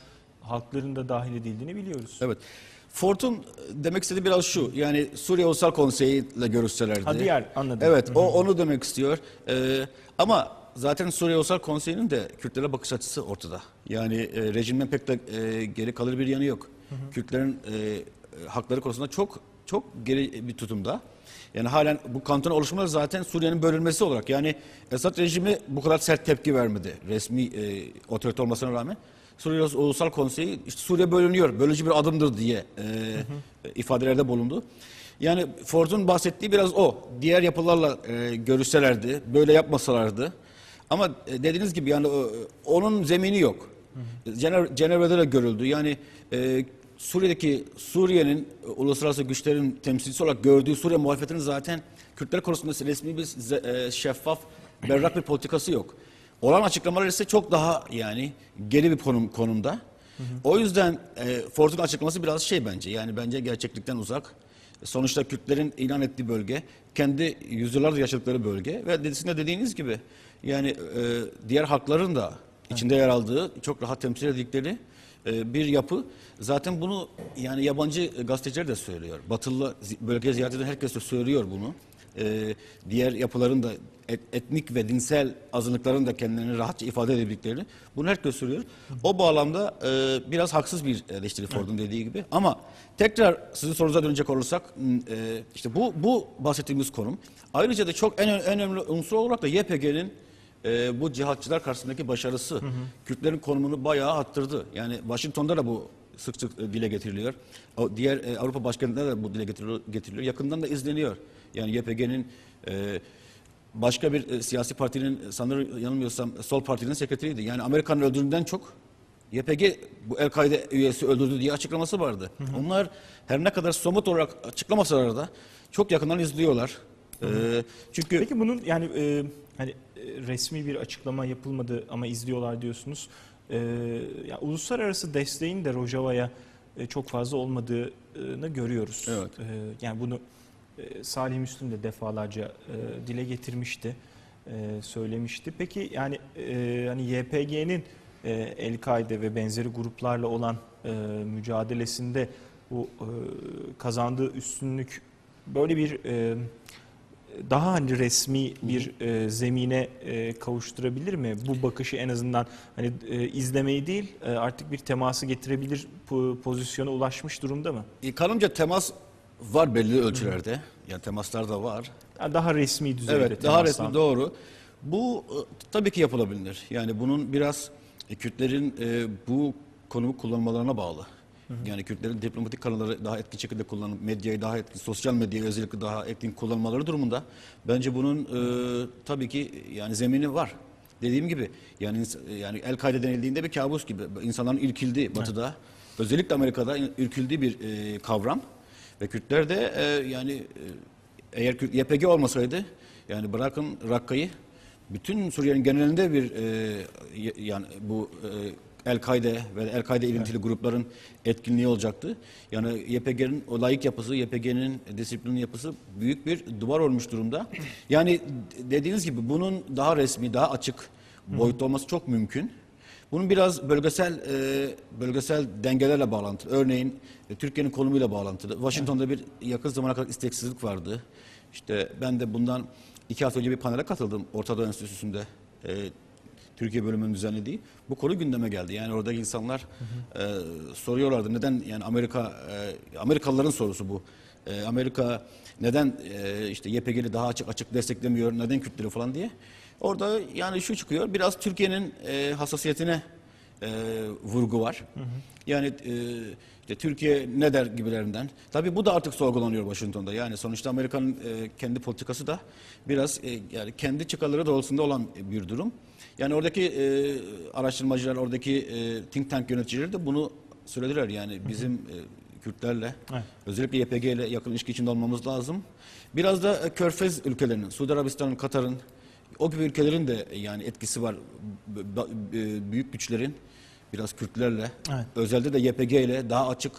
halkların da dahil edildiğini biliyoruz. Evet. Ford'un demek istediği biraz şu. Yani Suriye Ulusal Konseyi ile görüşselerdi. Ha diğer anladım. Evet, o onu demek istiyor. Ee, ama zaten Suriye Ulusal Konseyi'nin de Kürtlere bakış açısı ortada. Yani e, rejimden pek de e, geri kalır bir yanı yok. Hı hı. Kürtlerin e, hakları konusunda çok çok geri bir tutumda. Yani halen bu kanton oluşmaları zaten Suriye'nin bölünmesi olarak. Yani Esad rejimi bu kadar sert tepki vermedi resmi e, otorite olmasına rağmen. Suriye Ulusal Konseyi işte Suriye bölünüyor, bölücü bir adımdır diye e, hı hı. ifadelerde bulundu. Yani Ford'un bahsettiği biraz o. Diğer yapılarla e, görüşselerdi, böyle yapmasalardı. Ama e, dediğiniz gibi yani o, onun zemini yok. Cenev, Cenevre'de de görüldü. Yani e, Suriye'deki Suriye'nin e, uluslararası güçlerin temsilcisi olarak gördüğü Suriye muhalefetinin zaten Kürtler konusunda resmi bir e, şeffaf, berrak bir politikası yok. Olan açıklamalar ise çok daha yani geri bir konum, konumda. Hı hı. O yüzden e, Ford'un açıklaması biraz şey bence. Yani bence gerçeklikten uzak. Sonuçta Kürtlerin ilan ettiği bölge, kendi yüzyıllardır yaşadıkları bölge ve dedisinde dediğiniz gibi yani e, diğer halkların da içinde yer aldığı, çok rahat temsil edildikleri e, bir yapı. Zaten bunu yani yabancı gazeteciler de söylüyor. Batılı bölgeye ziyaret eden herkes de söylüyor bunu. Ee, diğer yapıların da et, etnik ve dinsel azınlıkların da kendilerini rahatça ifade edebildiklerini bunu herkes söylüyor. O bağlamda e, biraz haksız bir eleştiri Ford'un dediği gibi. Ama tekrar sizin sorunuza dönecek olursak e, işte bu bu bahsettiğimiz konum. Ayrıca da çok en, en önemli unsur olarak da Y P G'nin e, bu cihatçılar karşısındaki başarısı hı hı. Kürtlerin konumunu bayağı arttırdı. Yani Washington'da da bu sık sık dile getiriliyor. O diğer e, Avrupa başkentlerinde de bu dile getiriliyor, getiriliyor. Yakından da izleniyor. Yani Y P G'nin e, başka bir e, siyasi partinin sanırım yanılmıyorsam Sol Parti'nin sekreteriydi. Yani Amerika'nın öldürdüğünden çok Y P G bu El-Kaide üyesi öldürdü diye açıklaması vardı. Hı hı. Onlar her ne kadar somut olarak açıklamasalar da çok yakından izliyorlar. Hı hı. E, çünkü Peki bunun yani e, hani e, resmi bir açıklama yapılmadı ama izliyorlar diyorsunuz. E, ya, uluslararası desteğin de Rojava'ya e, çok fazla olmadığını görüyoruz. Evet. E, yani bunu e, Salih Müslim de defalarca e, dile getirmişti, e, söylemişti. Peki yani e, hani Y P G'nin e, El-Kaide ve benzeri gruplarla olan e, mücadelesinde bu e, kazandığı üstünlük böyle bir e, daha hani resmi bir e, zemine e, kavuşturabilir mi? Bu bakışı en azından hani e, izlemeyi değil e, artık bir teması getirebilir po pozisyona ulaşmış durumda mı? E, kanımca temas var belli ölçülerde. Hı. Yani temaslar da var. Yani daha resmi düzeyde evet, temaslar. Daha resmi doğru. Bu e, tabii ki yapılabilir. Yani bunun biraz e, Kürtlerin e, bu konumu kullanmalarına bağlı. Hı hı. Yani Kürtlerin diplomatik kanalları daha etkili şekilde kullanıp medyayı daha etkili, sosyal medyayı özellikle daha etkili kullanmaları durumunda bence bunun e, tabii ki yani zemini var. Dediğim gibi yani yani El-Kaide denildiğinde bir kabus gibi insanların irkildiği Batı'da evet. Özellikle Amerika'da irkildiği bir e, kavram ve Kürtler de e, yani e, eğer Y P G olmasaydı yani bırakın Rakka'yı bütün Suriye'nin genelinde bir e, yani bu e, El-Kaide ve El-Kaide ilintili evet. grupların etkinliği olacaktı. Yani Y P G'nin o layık yapısı, Y P G'nin disiplinli yapısı büyük bir duvar olmuş durumda. Yani dediğiniz gibi bunun daha resmi, daha açık boyutta olması çok mümkün. Bunun biraz bölgesel e, bölgesel dengelerle bağlantılı. Örneğin e, Türkiye'nin konumuyla bağlantılı. Washington'da bir yakın zamana kadar isteksizlik vardı. İşte ben de bundan iki hafta önce bir panele katıldım Orta Doğu Enstitüsü'nde. E, Türkiye bölümünün düzenlediği. Bu konu gündeme geldi. Yani oradaki insanlar hı hı. E, soruyorlardı neden yani Amerika e, Amerikalıların sorusu bu. E, Amerika neden e, işte Y P G'li daha açık açık desteklemiyor, neden Kürtleri falan diye. Orada yani şu çıkıyor, biraz Türkiye'nin e, hassasiyetine e, vurgu var. Hı hı. Yani e, işte Türkiye ne der gibilerinden. Tabii bu da artık sorgulanıyor Washington'da. Yani sonuçta Amerika'nın e, kendi politikası da biraz e, yani kendi çıkarları doğrultusunda olan bir durum. Yani oradaki e, araştırmacılar, oradaki e, think tank yöneticileri de bunu söylediler. Yani bizim e, Kürtlerle, evet. özellikle Y P G ile yakın ilişki içinde olmamız lazım. Biraz da e, Körfez ülkelerinin, Suudi Arabistan'ın, Katar'ın, o gibi ülkelerin de yani etkisi var. Büyük güçlerin biraz Kürtlerle, evet. özellikle de Y P G ile daha açık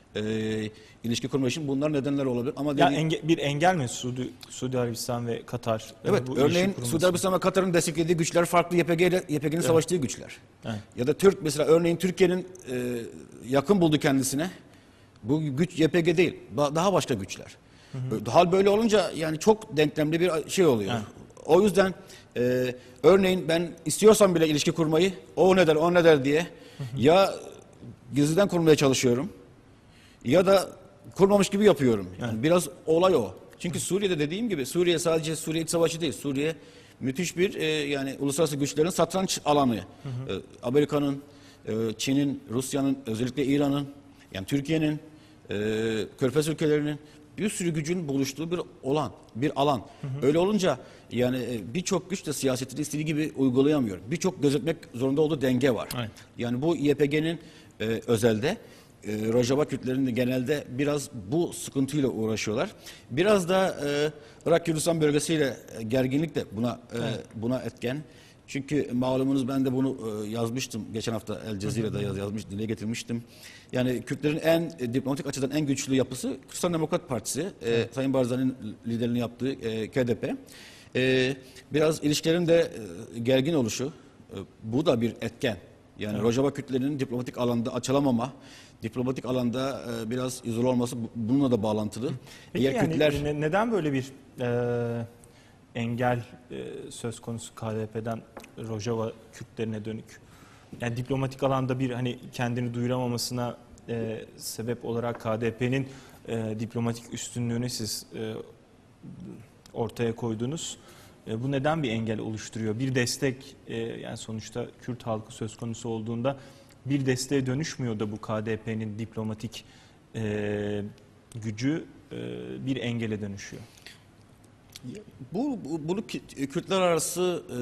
e, ilişki kurmak için bunlar nedenler olabilir. Ama Ya dediğim, enge, bir engel mi Suudi, Suudi Arabistan ve Katar? e, evet, bu örneğin ilişki kurması? Suudi Arabistan ve Katar'ın desteklediği güçler farklı, Y P G ile Y P G'nin savaştığı güçler. Evet. Ya da Türk mesela örneğin Türkiye'nin e, yakın buldu kendisine. Bu güç Y P G değil, ba- daha başka güçler. Hı hı. Hal böyle olunca yani çok denklemli bir şey oluyor. Evet. O yüzden e, örneğin ben istiyorsam bile ilişki kurmayı o ne der o ne der diye hı hı. ya gizliden kurmaya çalışıyorum ya da kurmamış gibi yapıyorum. Yani evet. Biraz olay o. Çünkü Suriye'de dediğim gibi Suriye sadece Suriye iç savaşı değil. Suriye müthiş bir e, yani uluslararası güçlerin satranç alanı. Hı hı. E, Amerika'nın, e, Çin'in, Rusya'nın, özellikle İran'ın, yani Türkiye'nin, e, Körfez ülkelerinin bir sürü gücün buluştuğu bir olan, bir alan. Hı hı. Öyle olunca yani e, birçok güç de siyasetini istediği gibi uygulayamıyor. Birçok gözetmek zorunda olduğu denge var. Evet. Yani bu Y P G'nin e, özelde e, Rojava Kürtlerinin de genelde biraz bu sıkıntıyla uğraşıyorlar. Biraz da e, Irak Kürdistan bölgesiyle e, gerginlik de buna e, evet. buna etken. Çünkü malumunuz ben de bunu e, yazmıştım. Geçen hafta El Cezire'de yaz, yazmış, dile getirmiştim. Yani Kürtlerin en e, diplomatik açıdan en güçlü yapısı Kürdistan Demokrat Partisi. E, evet. Sayın Barzani'nin liderliğini yaptığı e, K D P. E, biraz ilişkilerin de e, gergin oluşu. E, bu da bir etken. Yani evet. Rojava Kürtlerinin diplomatik alanda açılamama, diplomatik alanda e, biraz izole olması bununla da bağlantılı. Peki Eğer yani Kürtler... ne, neden böyle bir e, engel e, söz konusu K D P'den Rojava Kürtlerine dönük? Yani diplomatik alanda bir hani kendini duyuramamasına e, sebep olarak K D P'nin e, diplomatik üstünlüğünü siz e, ortaya koydunuz. E, bu neden bir engel oluşturuyor? Bir destek e, yani sonuçta Kürt halkı söz konusu olduğunda bir desteğe dönüşmüyor da bu K D P'nin diplomatik e, gücü e, bir engele dönüşüyor. Bu, bu bunu Kürtler arası e,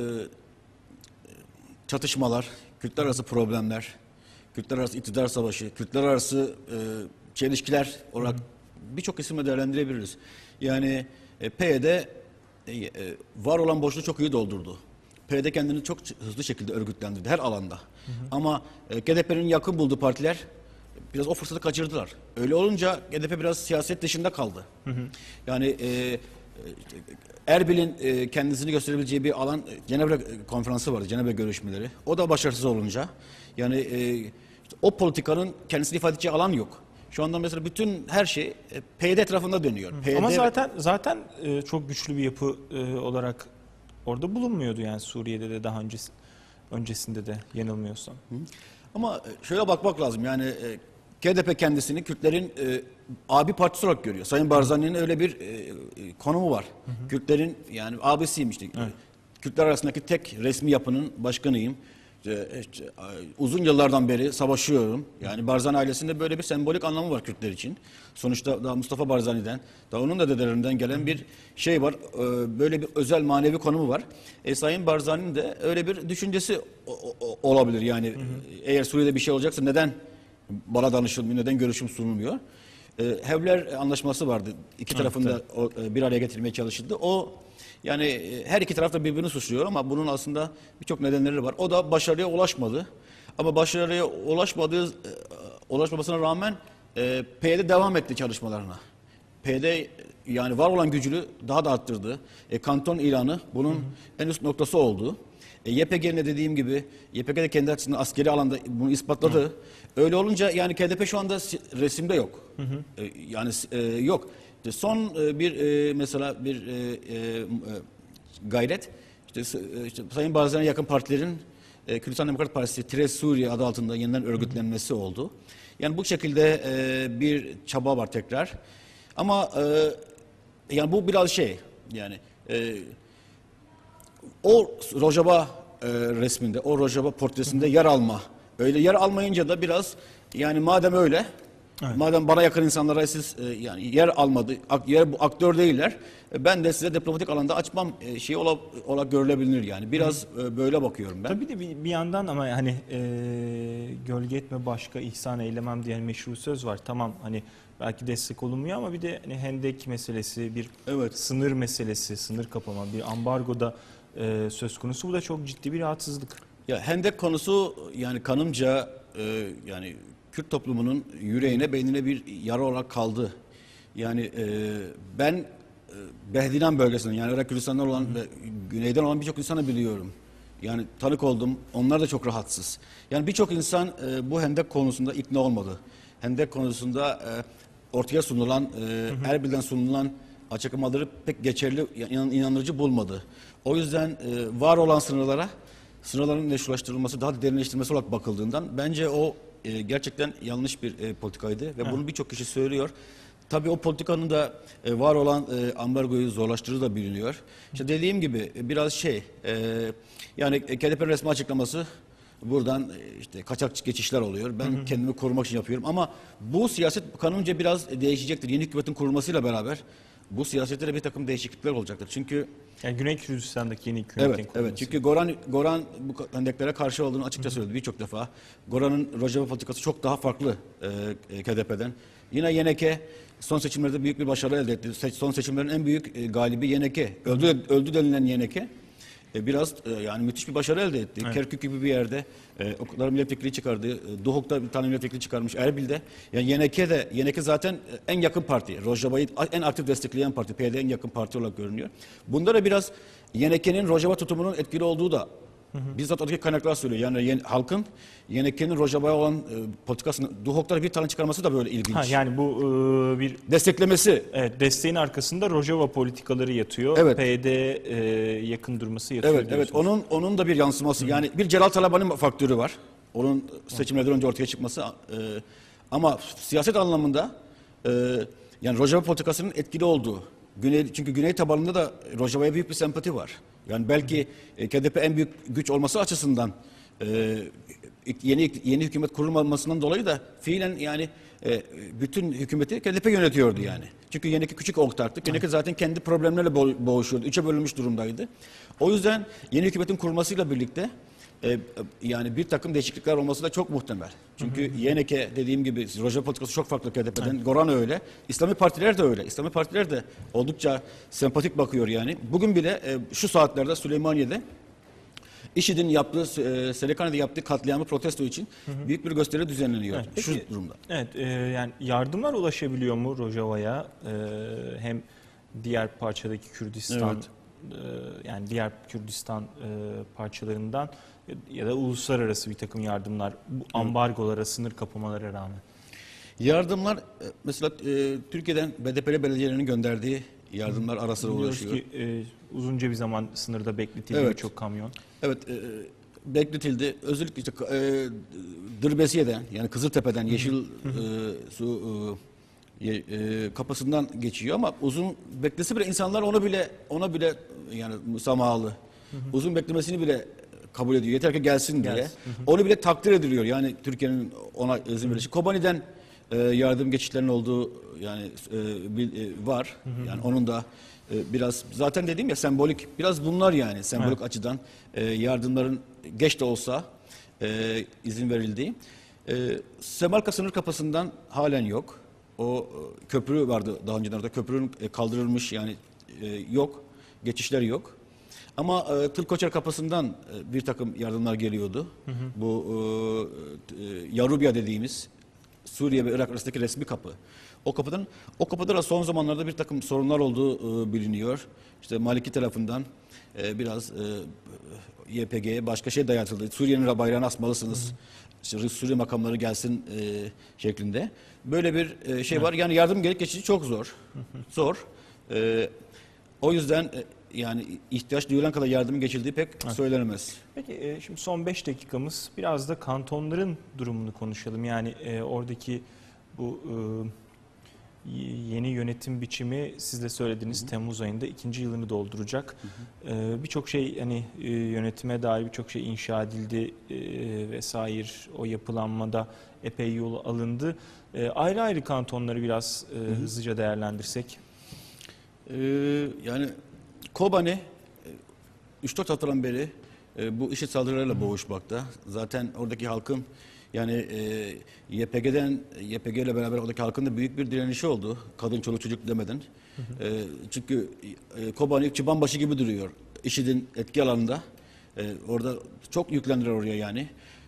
çatışmalar, Kürtler arası problemler, Kürtler arası iktidar savaşı, Kürtler arası e, çelişkiler olarak birçok isimle değerlendirebiliriz. Yani e, P Y D e, e, var olan boşluğu çok iyi doldurdu. P Y D kendini çok hızlı şekilde örgütlendirdi her alanda. Hı hı. Ama e, K D P'nin yakın bulduğu partiler biraz o fırsatı kaçırdılar. Öyle olunca K D P biraz siyaset dışında kaldı. Hı hı. Yani e, Erbil'in e, kendisini gösterebileceği bir alan Cenevre konferansı vardı, Cenevre görüşmeleri. O da başarısız olunca yani e, işte o politikanın kendisini ifade edeceği alan yok. Şu anda mesela bütün her şey e, P Y D etrafında dönüyor. P Y D ama zaten zaten e, çok güçlü bir yapı e, olarak orada bulunmuyordu yani Suriye'de de daha öncesi, öncesinde de yanılmıyorsam. Hı. Ama şöyle bakmak lazım yani e, K D P kendisini Kürtlerin e, abi partisi olarak görüyor. Sayın Barzani'nin öyle bir e, konumu var. Hı hı. Kürtlerin yani abisiyim işte. Evet. Kürtler arasındaki tek resmi yapının başkanıyım. İşte, işte, uzun yıllardan beri savaşıyorum. Yani Barzani ailesinde böyle bir sembolik anlamı var Kürtler için. Sonuçta daha Mustafa Barzani'den, daha onun da dedelerinden gelen bir şey var. E, böyle bir özel manevi konumu var. E, Sayın Barzani'nin de öyle bir düşüncesi o, o, olabilir. Yani hı hı. eğer Suriye'de bir şey olacaksa neden bana danışılmıyor, neden görüşüm sunulmuyor? E, Hevler anlaşması vardı. İki evet, tarafında o, e, bir araya getirmeye çalışıldı. O yani e, her iki taraf da birbirini suçluyor ama bunun aslında birçok nedenleri var. O da başarıya ulaşmadı. Ama başarıya ulaşmadığı, e, ulaşmamasına rağmen e, P Y D devam etti çalışmalarına. P Y D yani var olan gücünü daha da arttırdı. E, kanton ilanı bunun hı hı. en üst noktası oldu. E, Y P G'nin de dediğim gibi Y P G de kendi açısından askeri alanda bunu ispatladı. Hı. Öyle olunca yani K D P şu anda resimde yok. Hı hı. E, yani e, yok. İşte son e, bir e, mesela bir e, e, gayret işte, e, işte Sayın Barzani'ye yakın partilerin e, Kürdistan Demokrat Partisi Tire Suriye adı altında yeniden örgütlenmesi hı hı. oldu. Yani bu şekilde e, bir çaba var tekrar. Ama e, yani bu biraz şey yani e, o Rojava e, resminde, o Rojava portresinde yer alma. Öyle yer almayınca da biraz yani madem öyle, evet. madem bana yakın insanlara siz e, yani yer almadı, ak, yer bu aktör değiller. E, ben de size diplomatik alanda açmam e, şey olarak, olarak görülebilir yani. Biraz e, böyle bakıyorum ben. Tabii de bir, bir yandan ama hani e, gölge etme başka ihsan eylemem diye meşru söz var. Tamam hani belki destek olunmuyor ama bir de hani hendek meselesi, bir evet. sınır meselesi, sınır kapama, bir ambargoda e, söz konusu. Bu da çok ciddi bir rahatsızlık. Ya hendek konusu yani kanımca e, yani Kürt toplumunun yüreğine, beynine bir yara olarak kaldı. Yani e, ben e, Behdinan bölgesinden, yani Irak Kürdistan'dan olan ve güneyden olan birçok insanı biliyorum. Yani tanık oldum. Onlar da çok rahatsız. Yani birçok insan e, bu hendek konusunda ikna olmadı. Hendek konusunda e, ortaya sunulan, e, Erbil'den sunulan açıklamaları pek geçerli, inan, inandırıcı bulmadı. O yüzden e, var olan sınırlara, sınırların meşrulaştırılması, daha derinleştirilmesi olarak bakıldığından bence o e, gerçekten yanlış bir e, politikaydı ve evet. Bunu birçok kişi söylüyor. Tabii o politikanın da e, var olan e, ambargoyu zorlaştırdığı da biliniyor. İşte dediğim gibi e, biraz şey, e, yani K D P'nin resmi açıklaması buradan e, işte kaçak geçişler oluyor. Ben hı hı. kendimi korumak için yapıyorum ama bu siyaset kanunca biraz değişecektir. Yeni hükümetin kurulmasıyla beraber bu siyasette de bir takım değişiklikler olacaktır. Çünkü yani Güney Kürdistan'daki yeni hükümetin evet, kurulması. evet. Çünkü Goran Goran bu hendeklere karşı olduğunu açıkça söyledi birçok defa. Goran'ın Rojava politikası çok daha farklı e, K D P'den. Yine Y N K son seçimlerde büyük bir başarı elde etti. Se son seçimlerin en büyük e, galibi Y N K. Öldü, öldü denilen Y N K. E, biraz e, yani müthiş bir başarı elde etti. Evet. Kerkük gibi bir yerde e, o kadar milletvekili çıkardı. E, Duhok'ta bir tane milletvekili çıkarmış. Erbil'de. Yani Y N K de Y N K zaten en yakın parti. Rojava'yı en aktif destekleyen parti. P Y D'ye en yakın parti olarak görünüyor. Bunda da biraz Y N K'nin Rojava tutumunun etkili olduğu da Hı hı. bizzat oradaki kaynaklar söylüyor. Yani halkın Y N K'nin Rojava'ya olan e, politikasını Duhok'ta bir tane çıkarması da böyle ilginç. Ha, yani bu e, bir desteklemesi. Evet, desteğin arkasında Rojava politikaları yatıyor. Evet. P Y D e, yakın durması yatıyor. Evet, evet. Onun onun da bir yansıması. Hı. Yani bir Celal Talabani faktörü var. Onun seçimlerden önce ortaya çıkması. E, ama siyaset anlamında e, yani Rojava politikasının etkili olduğu. Güney, çünkü Güney tabanında da Rojava'ya büyük bir sempati var. Yani belki e, K D P en büyük güç olması açısından e, yeni yeni hükümet kurulmamasından dolayı da fiilen yani e, bütün hükümeti K D P yönetiyordu yani. Çünkü Y N K küçük ortaktı. Y N K zaten kendi problemlerle boğuşuyordu. Üçe bölünmüş durumdaydı. O yüzden yeni hükümetin kurulmasıyla birlikte e, yani bir takım değişiklikler olması da çok muhtemel. Çünkü hı hı. Y N K dediğim gibi Rojava politikası çok farklı K D P'den. Evet. Goran öyle. İslami partiler de öyle. İslami partiler de oldukça sempatik bakıyor yani. Bugün bile e, şu saatlerde Süleymaniye'de IŞİD'in yaptığı, e, Selekane'de yaptığı katliamı protesto için hı hı. büyük bir gösteri düzenleniyor evet, şu peki, durumda. Evet, e, yani yardımlar ulaşabiliyor mu Rojava'ya? E, hem diğer parçadaki Kürdistan, evet. e, yani diğer Kürdistan e, parçalarından ya da uluslararası bir takım yardımlar, bu ambargolara, sınır kapamalara rağmen. Yardımlar mesela e, Türkiye'den B D P'li belediyelerinin gönderdiği yardımlar ara sıra ulaşıyor. Ki e, uzunca bir zaman sınırda bekletildi evet. birçok kamyon. Evet, e, bekletildi. Özellikle işte e, Dırbesiye'den yani Kızıltepe'den Yeşil e, su e, e, kapısından geçiyor ama uzun beklese bile insanlar onu bile ona bile yani müsamahalı. Uzun beklemesini bile kabul ediyor. Yeter ki gelsin diye. Gelsin. Onu bile takdir ediliyor. Yani Türkiye'nin ona izin verişi. Kobani'den e, yardım geçişlerinin olduğu yani e, bil, e, var. Hı hı. Yani onun da e, biraz zaten dediğim ya sembolik biraz bunlar yani sembolik evet. açıdan e, yardımların geç de olsa e, izin verildiği. E, Semalka sınır kapısından halen yok. O e, köprü vardı daha önceden orada. Köprünün e, kaldırılmış yani e, yok. Geçişleri yok. Ama e, Tılkoçer kapısından e, bir takım yardımlar geliyordu. Hı hı. Bu e, e, Yarubya dediğimiz Suriye ve Irak arasındaki resmi kapı. O kapıdan o kapıda da son zamanlarda bir takım sorunlar olduğu e, biliniyor. İşte Maliki tarafından e, biraz e, Y P G'ye başka şey dayatıldı. Suriye'nin bayrağını asmalısınız. Hı hı. İşte Suriye makamları gelsin e, şeklinde. Böyle bir e, şey hı. var. Yani yardım gelip geçici çok zor. Hı hı. Zor. E, o yüzden e, yani ihtiyaç duyulan kadar yardımın geçildiği pek evet. söylenemez. Peki e, şimdi son beş dakikamız biraz da kantonların durumunu konuşalım. Yani e, oradaki bu e, yeni yönetim biçimi siz de söylediniz hı hı. Temmuz ayında ikinci yılını dolduracak. E, birçok şey hani e, yönetime dair birçok şey inşa edildi e, vesaire o yapılanmada epey yol alındı. E, ayrı ayrı kantonları biraz e, hı hı. hızlıca değerlendirsek. E, yani Kobani üç dört haftadan beri e, bu IŞİD saldırılarıyla boğuşmakta. Zaten oradaki halkın yani e, Y P G'den Y P G ile beraber oradaki halkın da büyük bir direnişi oldu. Kadın, çoluk, çocuk demeden. Hı hı. E, çünkü e, Kobani çıbanbaşı gibi duruyor. IŞİD'in etki alanında. E, orada çok yüklendiler oraya yani.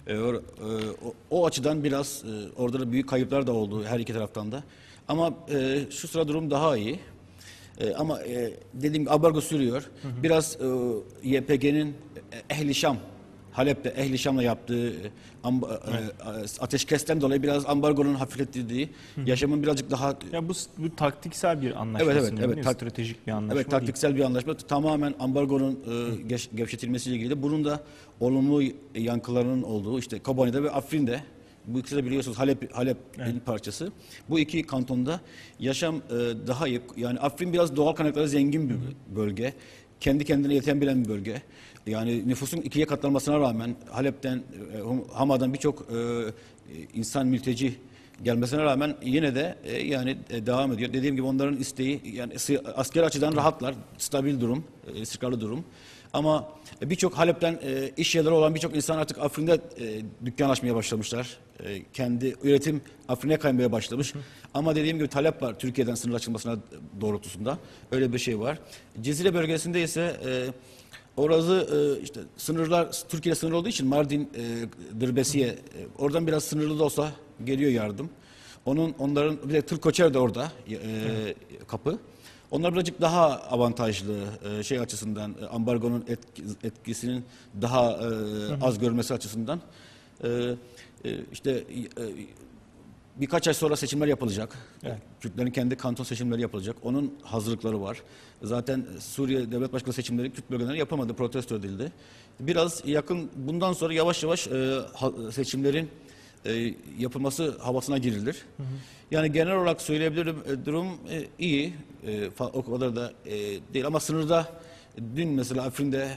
E, o, e, o, o açıdan biraz e, orada da büyük kayıplar da oldu her iki taraftan da. Ama e, şu sıra durum daha iyi. E, ama e, dediğim gibi ambargo sürüyor. Hı hı. Biraz e, Y P G'nin Ehli Şam, Halep'te Ehli Şam'la yaptığı amba, evet. e, ateşkesten dolayı biraz ambargonun hafiflettirdiği, hı hı. yaşamın birazcık daha... Ya bu, bu taktiksel bir anlaşma, evet, evet, evet, tak, stratejik bir anlaşma evet, taktiksel değil. Bir anlaşma. Tamamen ambargonun e, geç, gevşetilmesiyle ilgili. Bunun da olumlu yankılarının olduğu, işte Kobani'de ve Afrin'de, bu ikisi de biliyorsunuz Halep, Halep'in evet. parçası. Bu iki kantonda yaşam e, daha iyi. Yani Afrin biraz doğal kaynakları zengin bir bölge. Kendi kendine yetebilen bir bölge. Yani nüfusun ikiye katlanmasına rağmen Halep'ten, e, Hama'dan birçok e, insan mülteci gelmesine rağmen yine de e, yani e, devam ediyor. Dediğim gibi onların isteği, yani asker açıdan rahatlar, stabil durum, e, istikrarlı durum. Ama birçok Halep'ten e, iş yerleri olan birçok insan artık Afrin'de e, dükkan açmaya başlamışlar. E, kendi üretim Afrin'e kaymaya başlamış. Hı. Ama dediğim gibi talep var Türkiye'den sınır açılmasına doğrultusunda. Öyle bir şey var. Cizre bölgesinde ise e, orası e, işte sınırlar Türkiye sınır olduğu için Mardin, e, Dırbesiye, e, oradan biraz sınırlı da olsa geliyor yardım. Onun onların bir de Türk Koçer de orada e, kapı. Onlar birazcık daha avantajlı e, şey açısından, e, ambargonun etki, etkisinin daha e, az görmesi açısından. E, e, işte e, birkaç ay sonra seçimler yapılacak. Evet. Kürtlerin kendi kanton seçimleri yapılacak. Onun hazırlıkları var. Zaten Suriye Devlet Başkanı seçimleri Kürt bölgeleri yapamadı, protesto edildi. Biraz yakın, bundan sonra yavaş yavaş e, seçimlerin e, yapılması havasına girilir. Hı hı. Yani genel olarak söyleyebilirim, e, durum e, iyi. E, o kadar da e, değil ama sınırda dün mesela Afrin'de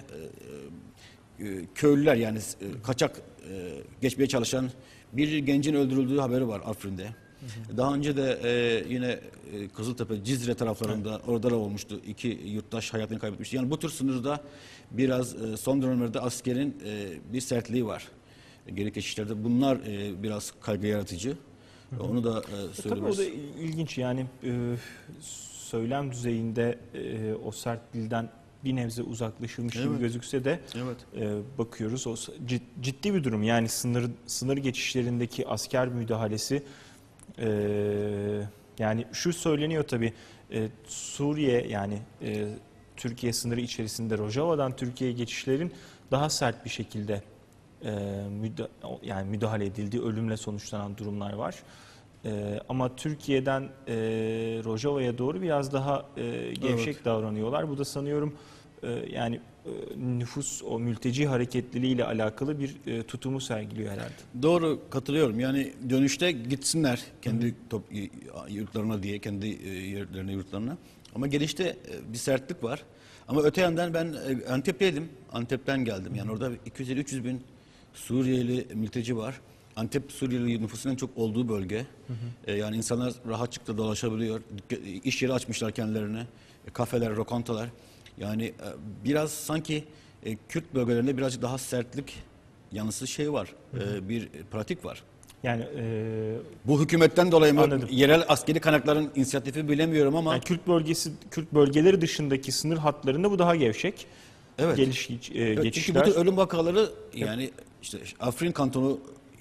e, e, köylüler yani e, kaçak e, geçmeye çalışan bir gencin öldürüldüğü haberi var Afrin'de. Hı hı. Daha önce de e, yine e, Kızıltepe, Cizre taraflarında evet. orada da olmuştu. İki yurttaş hayatını kaybetmişti. Yani bu tür sınırda biraz e, son dönemlerde askerin e, bir sertliği var. Geri geçişlerde bunlar e, biraz kaygı yaratıcı. Hı hı. Onu da e, söylemez. Tabii o da ilginç yani e, söylem düzeyinde e, o sert dilden bir nebze uzaklaşılmış evet. gibi gözükse de evet. e, bakıyoruz o ciddi bir durum yani sınır sınır geçişlerindeki asker müdahalesi e, yani şu söyleniyor tabii e, Suriye yani e, Türkiye sınırı içerisinde Rojava'dan Türkiye'ye geçişlerin daha sert bir şekilde e, müda yani müdahale edildiği ölümle sonuçlanan durumlar var. Ee, ama Türkiye'den e, Rojava'ya doğru biraz daha e, gevşek evet. davranıyorlar. Bu da sanıyorum e, yani e, nüfus o mülteci hareketliliğiyle alakalı bir e, tutumu sergiliyor herhalde. Doğru, katılıyorum. Yani dönüşte gitsinler kendi top, yurtlarına diye, kendi yerlerine, yurtlarına. Ama gelişte e, bir sertlik var. Ama öte yandan ben e, Antep'teydim. Antep'ten geldim. Yani orada iki yüz elli üç yüz bin Suriyeli mülteci var. Antep Suriyeli nüfusunun en çok olduğu bölge. Hı hı. E, yani insanlar rahatlıkla dolaşabiliyor. İş yeri açmışlar kendilerine. E, kafeler, lokantalar. Yani e, biraz sanki e, Kürt bölgelerinde birazcık daha sertlik yanısı şey var. Hı hı. E, bir pratik var. Yani e, bu hükümetten dolayı mı yerel askeri kaynakların inisiyatifi bilemiyorum ama yani Kürt bölgesi Kürt bölgeleri dışındaki sınır hatlarında bu daha gevşek. Evet. Geliş e, evet, geçişler. Çünkü bu tür ölüm vakaları yani işte Afrin kantonu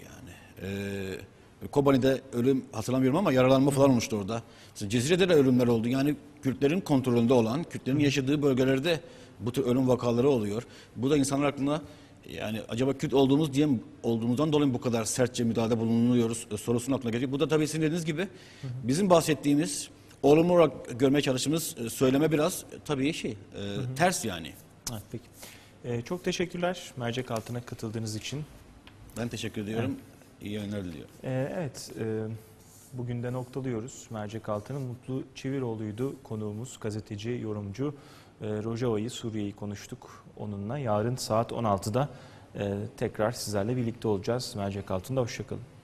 Ee, Kobani'de ölüm hatırlamıyorum ama yaralanma falan olmuştu orada. Cezire'de de ölümler oldu. Yani Kürtlerin kontrolünde olan, Kürtlerin yaşadığı bölgelerde bu tür ölüm vakaları oluyor. Bu da insanlar aklına yani acaba Kürt olduğumuz diye olduğumuzdan dolayı bu kadar sertçe müdahalede bulunuyoruz sorusunun aklına geliyor. Bu da tabii sizin dediğiniz gibi bizim bahsettiğimiz olumlu olarak görmeye çalıştığımız söyleme biraz tabii şey e, ters yani. Evet, peki. Ee, çok teşekkürler mercek altına katıldığınız için. Ben teşekkür ediyorum. Evet. İyi yayınlar diliyorum. Ee, evet, e, bugün de noktalıyoruz. Mercek Altı'nın Mutlu Çeviroğlu'ydu konuğumuz, gazeteci, yorumcu. E, Rojava'yı, Suriye'yi konuştuk onunla. Yarın saat on altıda e, tekrar sizlerle birlikte olacağız. Mercek Altı'nda hoşçakalın.